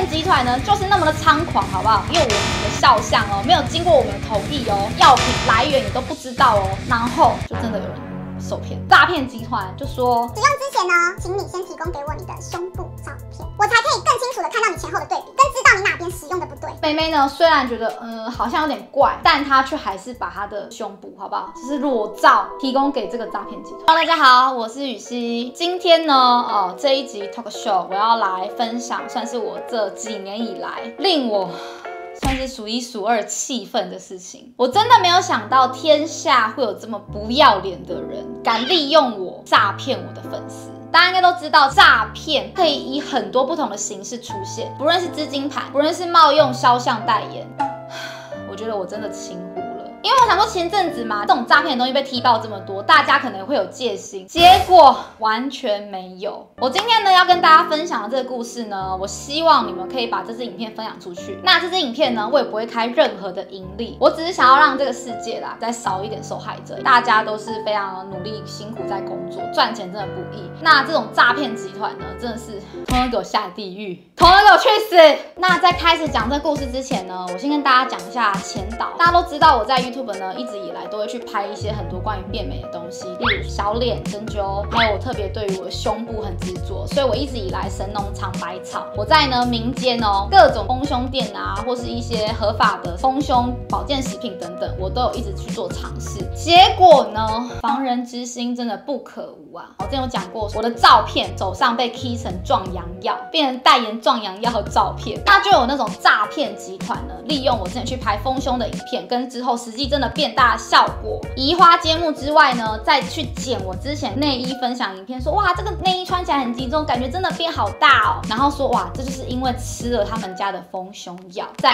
骗集团呢，就是那么的猖狂，好不好？没有我们的肖像哦，没有经过我们的同意哦，药品来源你都不知道哦，然后就真的有人受骗。诈骗集团就说， 使用之前呢，请你先提供给我你的胸部照片，我才可以更清楚的看到你前后的对比，跟知道你哪边使用的不对。 妹妹呢，虽然觉得好像有点怪，但她却还是把她的胸部，好不好，就是裸照提供给这个诈骗集团。Hello， 大家好，我是雨熙。今天呢，这一集 talk show 我要来分享，算是我这几年以来令我算是数一数二气愤的事情。我真的没有想到天下会有这么不要脸的人，敢利用我诈骗我的粉丝。大家应该都知道，诈骗可以以很多不同的形式出现，不论是资金盘，不论是冒用肖像代言，我觉得我真的轻忽了。因为我想说前阵子嘛，这种诈骗的东西被踢爆这么多，大家可能会有戒心，结果完全没有。我今天呢要跟大家分享的这个故事呢，我希望你们可以把这支影片分享出去。那这支影片呢，我也不会开任何的盈利，我只是想要让这个世界啦再少一点受害者。大家都是非常努力辛苦在工作，赚钱真的不易。那这种诈骗集团呢，真的是统统给我下地狱，统统给我去死！那在开始讲这个故事之前呢，我先跟大家讲一下前导。大家都知道我在YouTube 呢一直以来都会去拍一些很多关于变美的东西，例如小脸针灸，还有我特别对于我的胸部很执着，所以我一直以来神农尝百草。我在呢民间哦各种丰胸店啊，或是一些合法的丰胸保健食品等等，我都有一直去做尝试。结果呢，防人之心真的不可无啊！我之前有讲过，我的照片手上被 key 成壮阳药，变成代言壮阳药的照片，那就有那种诈骗集团呢，利用我之前去拍丰胸的影片，跟之后实际真的变大的效果，移花接木之外呢，再去剪我之前内衣分享影片，说哇这个内衣穿起来很集中，感觉真的变好大哦，然后说哇这就是因为吃了他们家的丰胸药，在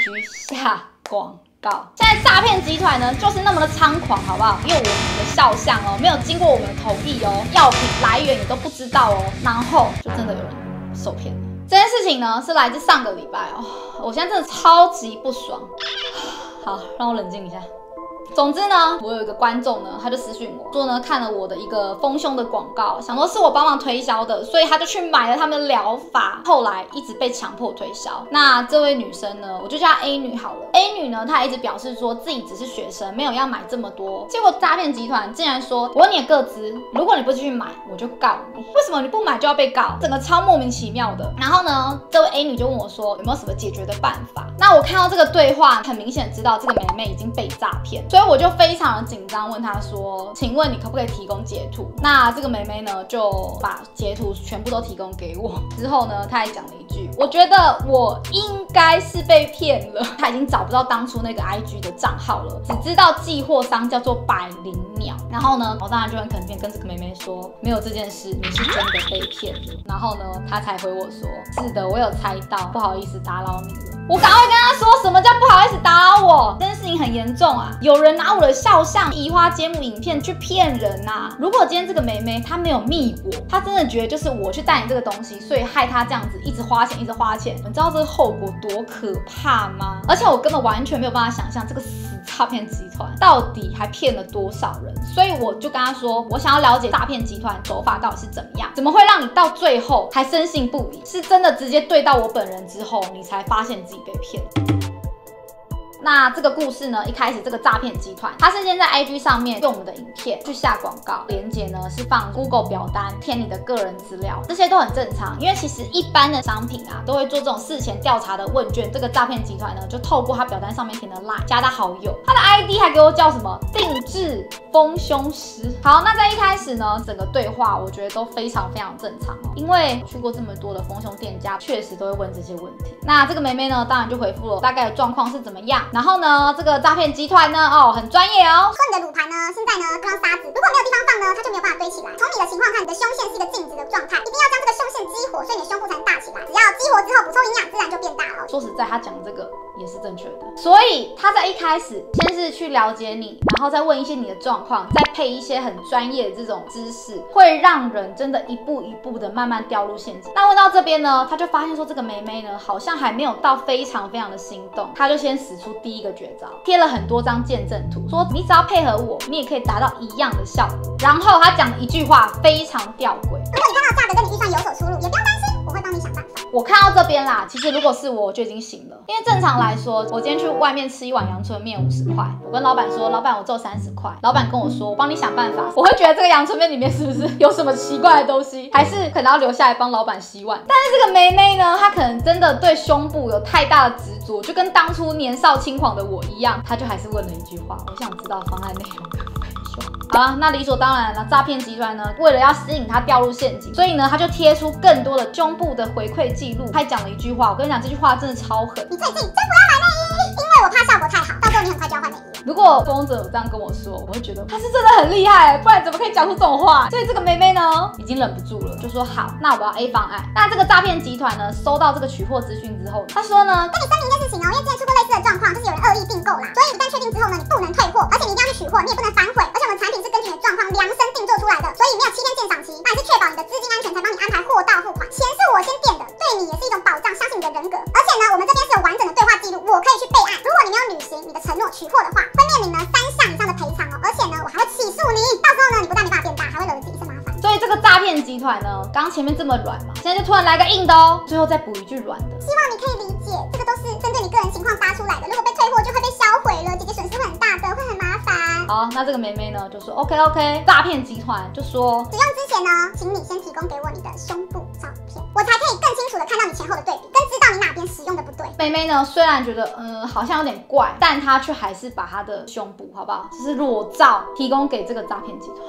IG 下广告。现在诈骗集团呢，就是那么的猖狂，好不好？因为我们的肖像哦，没有经过我们的同意哦，药品来源你都不知道哦，然后就真的有人受骗了。这件事情呢，是来自上个礼拜哦，我现在真的超级不爽。好，让我冷静一下。总之呢，我有一个观众呢，他就私讯我说呢，看了我的一个丰胸的广告，想说是我帮忙推销的，所以他就去买了他们的疗法，后来一直被强迫推销。那这位女生呢，我就叫她 A 女好了。A 女呢，她一直表示说自己只是学生，没有要买这么多。结果诈骗集团竟然说，我问你的个资，如果你不继续买，我就告你。为什么你不买就要被告？整个超莫名其妙的。然后呢，这位 A 女就问我说，有没有什么解决的办法？那我看到这个对话，很明显知道这个妹妹已经被诈骗，所以我就非常的紧张，问她说，请问你可不可以提供截图？那这个妹妹呢，就把截图全部都提供给我。之后呢，她还讲了一句，我觉得我应该是被骗了。她已经找不到当初那个 IG 的账号了，只知道寄货商叫做百灵鸟。然后呢，我当然就很肯定跟这个妹妹说，没有这件事，你是真的被骗了。然后呢，她才回我说，是的，我有猜到，不好意思打扰你了。我赶快跟他说，什么叫不好意思打扰我？这件事情很严重啊！有人拿我的肖像移花接木影片去骗人啊！如果今天这个妹妹她没有密我，她真的觉得就是我去代言这个东西，所以害她这样子一直花钱，一直花钱，你知道这个后果多可怕吗？而且我根本完全没有办法想象这个死诈骗集团到底还骗了多少人，所以我就跟他说，我想要了解诈骗集团手法到底是怎么样，怎么会让你到最后还深信不疑？是真的直接对到我本人之后，你才发现自己被骗。那这个故事呢，一开始这个诈骗集团，他是先在 IG 上面用我们的影片去下广告，连结呢是放 Google 表单，填你的个人资料，这些都很正常。因为其实一般的商品啊，都会做这种事前调查的问卷。这个诈骗集团呢，就透过他表单上面填的 LINE 加他好友，他的 ID 还给我叫什么定制丰胸师。好，那在一开始呢，整个对话我觉得都非常正常哦，因为去过这么多的丰胸店家，确实都会问这些问题。那这个妹妹呢，当然就回复了大概的状况是怎么样。然后呢，这个诈骗集团呢，很专业哦。 说你的乳盘呢，现在呢都要沙子，如果没有地方放呢，它就没有办法堆起来。从你的情况看，你的胸线是一个静止的状态，一定要将这个胸线激活，所以你的胸部才能大起来。只要激活之后补充营养，自然就变大了。 说实在，他讲的这个也是正确的。所以他在一开始先是去了解你，然后再问一些你的状况，再配一些很专业的这种知识，会让人真的一步一步的慢慢掉入陷阱。那问到这边呢，他就发现说这个妹妹呢，好像还没有到非常的心动，他就先使出第一个绝招，贴了很多张见证图，说你只要配合我，你也可以达到一样的效果。然后他讲了一句话非常吊诡， 如果你看到价格跟你预算有所出入，也不用担心，我会帮你想办法。 我看到这边啦，其实如果是我就已经醒了，因为正常来说，我今天去外面吃一碗阳春面50块，我跟老板说，老板我只有30块，老板跟我说，我帮你想办法，我会觉得这个阳春面里面是不是有什么奇怪的东西，还是可能要留下来帮老板洗碗？但是这个妹妹呢，她可能真的对胸部有太大的执着，就跟当初年少轻狂的我一样，她就还是问了一句话：我想知道方案内容可不可以用？好啊，那理所当然了，诈骗集团呢，为了要吸引她掉入陷阱，所以呢，他就贴出更多的胸部的回馈记录，还讲了一句话，我跟你讲，这句话真的超狠。 你最近真不要买内衣，因为我怕效果太好，到时候你很快就要换内衣。 如果风者有这样跟我说，我会觉得他是真的很厉害，不然怎么可以讲出这种话？所以这个妹妹呢，已经忍不住了，就说好，那我要 A 方案。那这个诈骗集团呢，收到这个取货资讯之后，他说呢， 跟你声明一件事情哦，因为之前出过类似的状况，就是有人恶意订购啦，所以一旦确定之后呢，你不能退货，而且你一定要去取货，你也不能反悔，而且我们产品是根据你的状况量身定做出来的，所以没有7天鉴赏期，那也是确保你的资金安全才帮你安排货到付款，钱是我先垫的，对你也是一种保障，相信你的人格。而且呢，我们这边是有完整的对话记录，我可以去备案，如果你没有履行你的承诺取货的话，会面临呢3项以上的赔偿哦，而且呢，我还会起诉你，到时候呢，你不但没办法变大，还会惹得自己一身麻烦。 所以这个诈骗集团呢，刚前面这么软嘛，现在就突然来个硬的哦，最后再补一句软的。 希望你可以理解，这个都是针对你个人情况发出来的，如果被退货就会被销毁了，姐姐损失会很大的，会很麻烦。 好，那这个妹妹呢就说 OK， 诈骗集团就说， 使用之前呢，请你先提供给我你的胸部照片，我才可以更清楚的看到你前后的对比，跟知道你哪边使用的不对。 妹妹呢虽然觉得好像有点怪，但她却还是把她的胸部好不好，就是裸照提供给这个诈骗集团。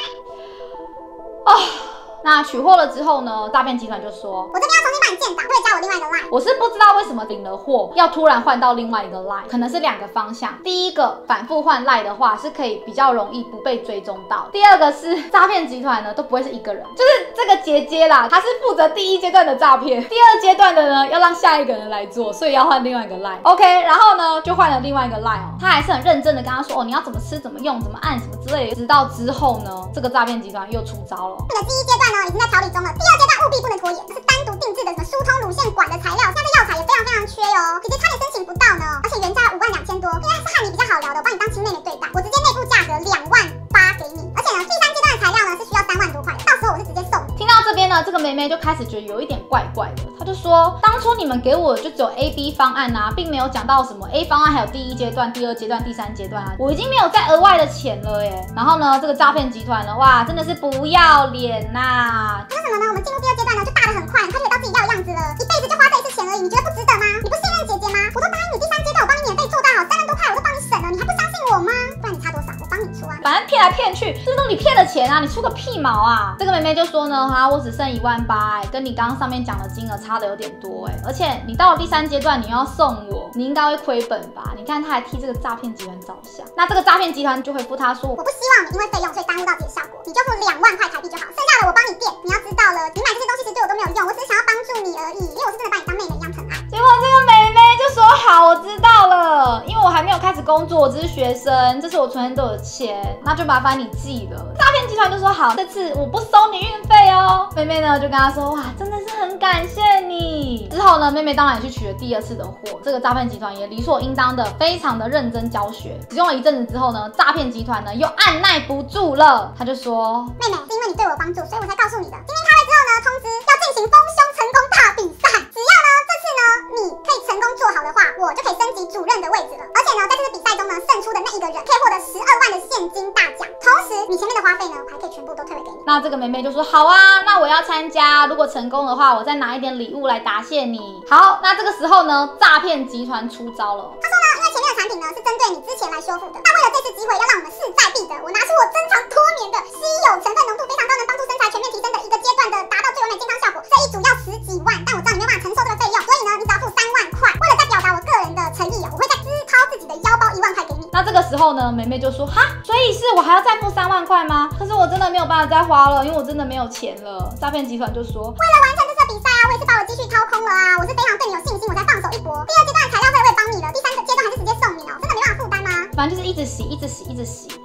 那取货了之后呢，诈骗集团就说， 我这边要重新帮你建档，可以加我另外一个 line。 我是不知道为什么领了货要突然换到另外一个 line， 可能是2个方向。第一个，反复换 line 的话是可以比较容易不被追踪到。第二个是诈骗集团呢都不会是一个人，就是这个姐姐啦，她是负责第1阶段的诈骗，第2阶段的呢要让下一个人来做，所以要换另外一个 line。OK， 然后呢就换了另外一个 line 哦，她还是很认真的跟他说你要怎么吃、怎么用、怎么按什么之类的。直到之后呢，这个诈骗集团又出招了。 你的第1阶段呢已经在调理中了，第2阶段务必不能拖延，这是单独定制的什么疏通乳腺管的材料，现在这药材也非常缺哦，姐姐差点申请不到呢，而且原价52000多，因为是和你比较好聊的，我帮你当亲妹妹对待，我直接内部价格28000给你，而且呢第3阶段的材料呢是需要3万多块的，到时候我是直接送你。 听到这边呢，这个妹妹就开始觉得有一点怪怪的，她就说当初你们给我的就只有 A、B 方案啊，并没有讲到什么 A 方案还有第1阶段、第2阶段、第3阶段啊，我已经没有再额外的钱了耶。然后呢，这个诈骗集团呢，哇，真的是不要脸呐！ 为什么呢？我们进入第2阶段呢就大得很快，他就到自己要的样子了，一辈子就花这一次钱而已，你觉得不值得吗？你不信任姐姐吗？我都答应你第3阶段我帮你免费做到好，3万多块我都帮你省了，你还不相信我吗？不然你差多少我帮你出啊。 反正骗来骗去，这都你骗的钱啊，你出个屁毛啊！这个妹妹就说呢，我只剩18000，跟你刚刚上面讲的金额差的有点多而且你到了第3阶段你要送我，你应该会亏本吧？你看他还替这个诈骗集团着想，那这个诈骗集团就回复他说， 我不希望你因为费用所以耽误到自己的效果，你就付2万块台币就好，剩下的我帮你垫。你要知道了，你买这些东西其实对我都没有用，我只是想要帮助你而已，因为我是真的把你当妹妹一样疼爱。 结果这个妹妹就说好，我知道了，因为我还没有开始工作，我只是学生，这是我存很多的钱，那就麻烦你寄了。诈骗集团就说好，这次我不收你运费哦。妹妹呢就跟他说，哇，真的是很感谢你。之后呢，妹妹当然也去取了第2次的货，这个诈骗集团也理所应当的非常的认真教学。使用了一阵子之后呢，诈骗集团呢又按耐不住了，他就说， 妹妹是因为你对我有帮助，所以我才告诉你的。今天开会之后呢，通知要进行丰胸成功大比赛，只要呢这次呢你可以成功做好的话，我就可以升级主任的位置了。而且呢，在这次比赛中呢，胜出的那一个人可以获得12万的现金大奖，同时你前面的花费呢，我还可以全部都退回给你。 那这个妹妹就说好啊，那我要参加，如果成功的话，我再拿一点礼物来答谢你。好，那这个时候呢，诈骗集团出招了。 他说呢，因为前面的产品呢是针对你之前来修复的，那为了这次机会要让我们势在必得，我拿出我珍藏多年的稀有成分浓度非常高，能帮助身材全面提升的1个阶段的达到最完美健康效果，这一组要10几万，但我知道你没有办法承受这个费用，所以呢，你只要付3万块。为了在表达我个人的诚意我会再支掏自己的腰包1万块给你。 那这个时候呢，妹妹就说哈，所以是我还要再付3万块吗？可是我真的没有办法再花了，因为我真的没有钱了。诈骗集团就说， 为了完成这次比赛啊，我也是把我积蓄掏空了啊，我是非常对你有信心，我才放手一搏。第2阶段的材料费我也帮你了，第3个阶段还是直接送你哦，真的没办法负担吗？ 反正就是一直洗，一直洗，一直洗，洗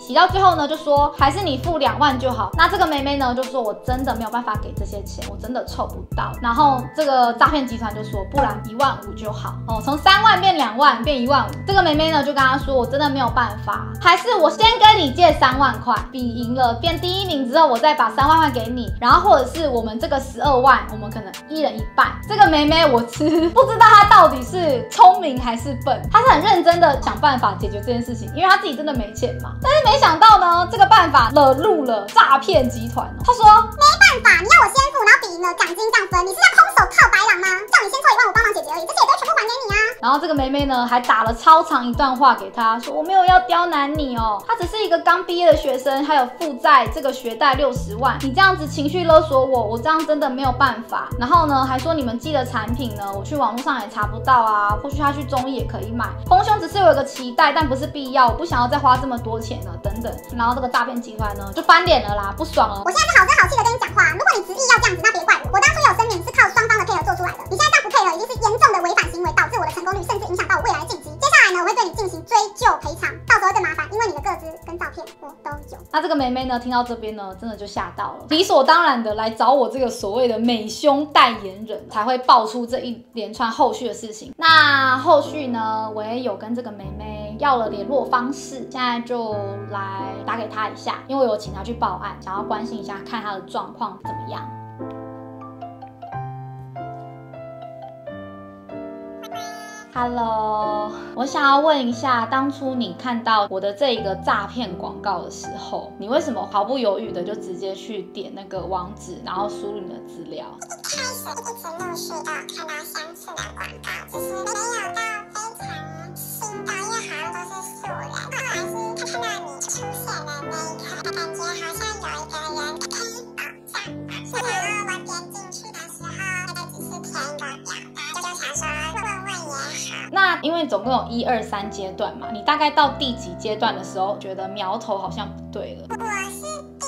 洗到最后呢，就说还是你付2万就好。那这个妹妹呢就说，我真的没有办法给这些钱，我真的凑不到。然后这个诈骗集团就说，不然1万5就好哦，从3万变2万变1万5。这个妹妹呢就跟他说，我真的没有办法，还是我先跟你借3万块，比赢了变第1名之后，我再把3万块给你，然后或者是我们这个12万，我们可能1人1半。这个妹妹我不知道她到底是聪明还是笨，她是很认真的想办法解决这件事情，因为她自己真的没钱嘛。但是没想到呢，这个办法惹怒了诈骗集团。她说没办法，你要我先付，然后比赢了奖金这样分，你是要空手套白狼吗？叫你先凑1万5帮忙解决而已，这些也都全部还给你啊。 然后这个妹妹呢还打了超长一段话给他，说我没有要刁难你哦，她只是一个刚毕业的学生，还有负债这个学贷60万，你这样子情绪勒索我这样真的没有办法。然后呢还说你们寄的产品呢，我去网络上也查不到啊，或许他去中医也可以买，丰胸只是有一个期待，但不是必要，我不想要再花这么多钱了等等。然后这个诈骗集团呢就翻脸了啦，不爽了。 我现在是好声好气的跟你讲话，如果你执意要这样子，那别怪我。我当初有声明是靠双方的配合做出来的，你现在这样不配合，已经是严重的违反行为，导致我的成功率甚至影响到我未来的晋级。接下来呢，我会对你进行追究赔偿，到时候会更麻烦，因为你的个资跟照片我都有。 那这个妹妹呢，听到这边呢，真的就吓到了，理所当然的来找我这个所谓的美胸代言人，才会爆出这一连串后续的事情。那后续呢，我也有跟这个妹妹要了联络方式，现在就来打给她一下，因为我有请她去报案，想要关心一下，看她的状况怎么样。Hello， 我想要问一下，当初你看到我的这一个诈骗广告的时候，你为什么毫不犹豫的就直接去点那个网址，然后输入你的资料？ 一开始一直陆续都有看到相似的广告，只是没有到非常新的，因为好像都是素人。后来是看到你出现的那一刻，感觉好像有一个人可以保障我，然后我点进去的时候，那个只是填一个表格，就想说问问也好。 那因为总共有1、2、3阶段嘛，你大概到第几阶段的时候，觉得苗头好像不对了？ 我是第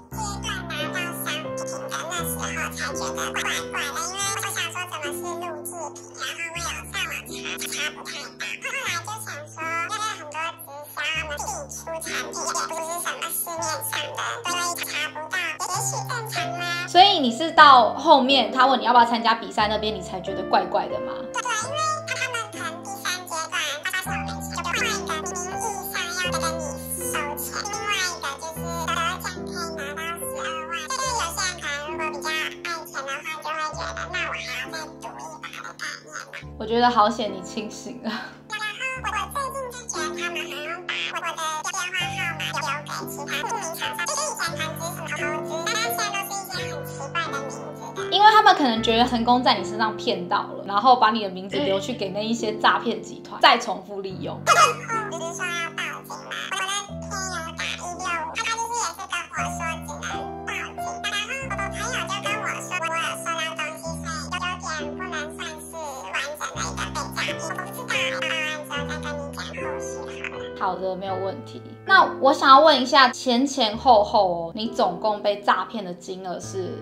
1阶段拿到商品的那时候才觉得怪怪的，因为我想说怎么是录制品，然后我有上网查不太到，后来就想说，因为很多直销他们自己出产品，也不是什么市面上的，所以查不到，也许正常啦。 所以你是到后面他问你要不要参加比赛那边，你才觉得怪怪的吗？ 对，因为他们可能第3阶段他发现我没钱，就换一个名义上要跟你收钱，另外一个就是得奖可以拿到12万，就是有些人可能如果比较爱钱的话，就会觉得那我还要再赌一把的概念嘛。 我觉得好险你清醒了。 然后我最近就觉得他们好像把我的电话号码留给其他不明厂商，就是以前谈资什么投资，但现在都是一些很奇怪的名字的。 因为他们可能觉得成功在你身上骗到了，然后把你的名字留去给那一些诈骗集团，再重复利用。 不是说要报警吗？我的天有打165，他就是也是跟我说只能报警，然后我朋友就跟我说，我有收到东西，所以有点不能算是完整的一个被诈骗。我不知道，报案之后再跟你讲后续好了。 好的，没有问题。那我想要问一下，前后哦，你总共被诈骗的金额是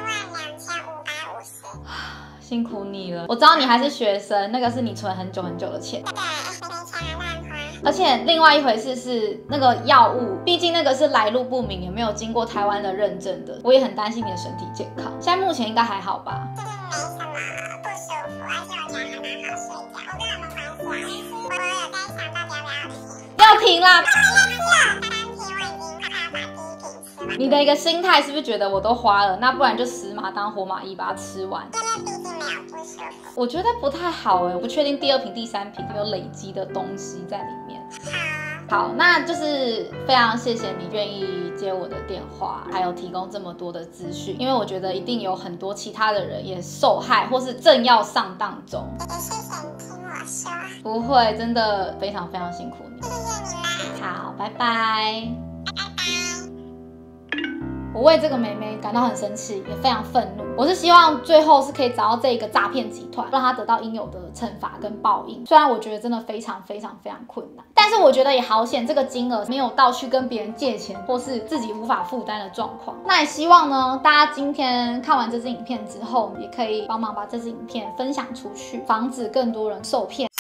32550。 辛苦你了，我知道你还是学生，那个是你存很久很久的钱。 对，没钱乱花。 而且另外一回事是那个药物，毕竟那个是来路不明，也没有经过台湾的认证的，我也很担心你的身体健康。现在目前应该还好吧？ 就是没什么不舒服，而且我觉得还蛮好睡觉。我跟他们关系啊，我有在想到底要不要停。 要停啦！ 刚停我已经快要把第1瓶吃完。 你的一个心态是不是觉得我都花了，那不然就死马当活马医把它吃完？ 因为毕竟没有不舒服。 我觉得不太好我不确定第2瓶、第3瓶有累积的东西在里面。好，那就是非常谢谢你愿意接我的电话，还有提供这么多的资讯，因为我觉得一定有很多其他的人也受害，或是正要上当中。 也谢谢你听我说。 不会，真的非常非常辛苦你。 谢谢你们。 好，拜拜。 拜拜。 我为这个妹妹感到很生气，也非常愤怒。我是希望最后是可以找到这个诈骗集团，让他得到应有的惩罚跟报应。虽然我觉得真的非常非常非常困难，但是我觉得也好险，这个金额没有到去跟别人借钱或是自己无法负担的状况。那也希望呢，大家今天看完这支影片之后，也可以帮忙把这支影片分享出去，防止更多人受骗。